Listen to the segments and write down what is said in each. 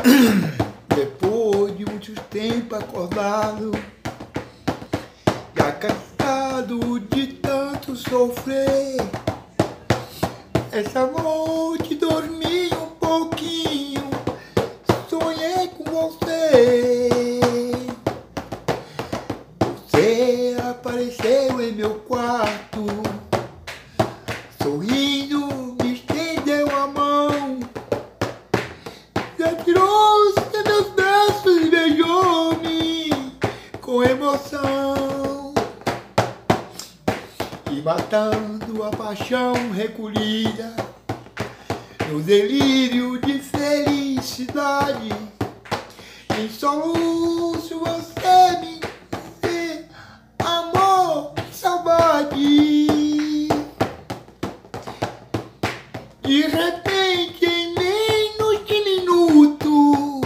Depois de muito tempo acordado, já cansado de tanto sofrer, essa noite dormi um pouquinho, sonhei com você. Você apareceu em meu quarto, sorrindo, me estendeu a mão, já tirou-se de meus braços e beijou-me com emoção. E matando a paixão recolhida, no delírio de felicidade, em soluço você me disse amor, saudade. De repente, em menos de minuto,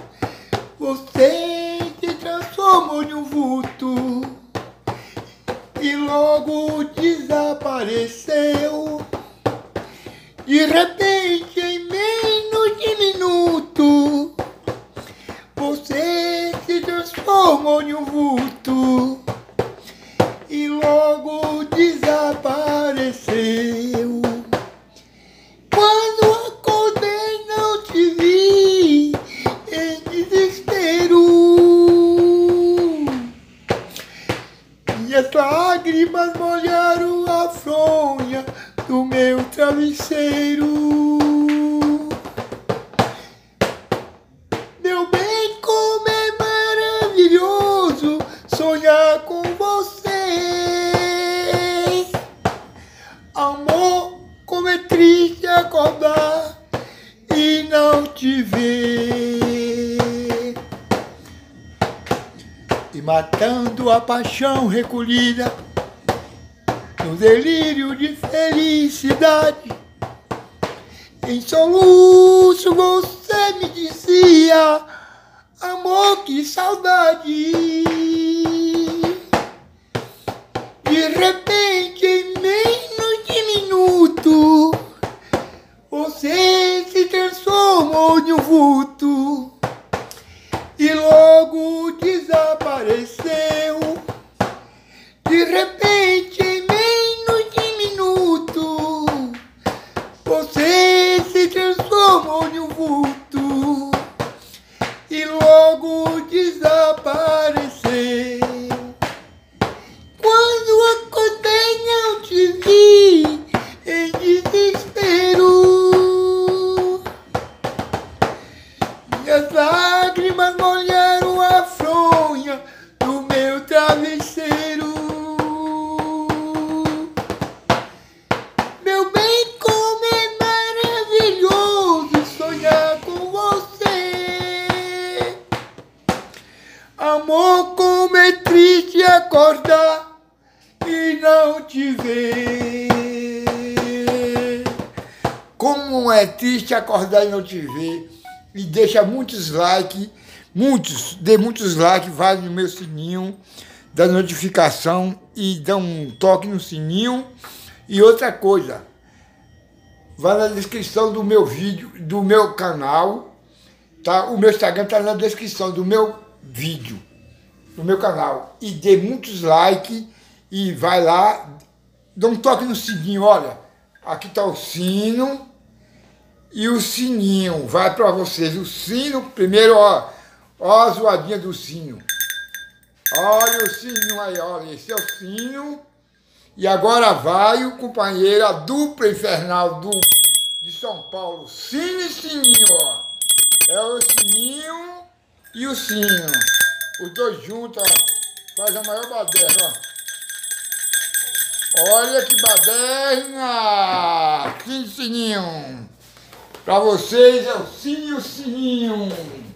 você se transformou em um vulto e logo desapareceu. De repente, em menos de minuto, você se transformou em um vulto e logo desapareceu. Quando acordei, não te vi, em desespero, e as lágrimas molharam a fronha do meu travesseiro. Meu bem, como é maravilhoso sonhar com você. Amor, como é triste acordar e não te ver. E matando a paixão recolhida, no delírio de felicidade, em soluço você me dizia amor, que saudade. De repente, em menos de minuto, você se transformou em um vulto e logo desapareceu. De repente, em menos de minuto, você se transformou em um vulto e logo desapareceu. Quando acordei, não te vi, em desespero, e as lágrimas molharam a fronha do meu travesseiro. Meu bem, como é maravilhoso sonhar com você. Amor, como é triste acordar e não te ver. Como é triste acordar e não te ver. E deixa muitos likes, dê muitos likes, vai no meu sininho da notificação e dá um toque no sininho. E outra coisa, vai na descrição do meu vídeo, do meu canal, tá? O meu Instagram tá na descrição do meu vídeo, do meu canal. E dê muitos likes e vai lá, dá um toque no sininho, olha, aqui tá o sino e o sininho, vai para vocês, o sino, primeiro, ó a zoadinha do sino. Olha o sininho aí, olha, esse é o sino. E agora vai o companheiro, a dupla infernal de São Paulo, sino e sininho, ó. É o sininho e o sino. Os dois juntos, ó, faz a maior baderna, ó. Olha que baderna! Que sininho! Pra vocês é o sino e o sininho.